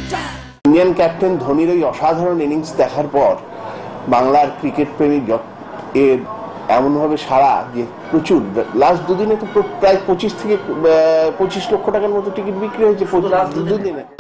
Indian captain ধোনির ওই অসাধারণ ইনিংস দেখার পর বাংলার ক্রিকেট প্রেমী এর এমনভাবে সারা যে প্রচুর, লাস্ট দুদিনে তো প্রায় 25 লক্ষ টাকার মতো টিকিট বিক্রি হয়েছে দুদিনে।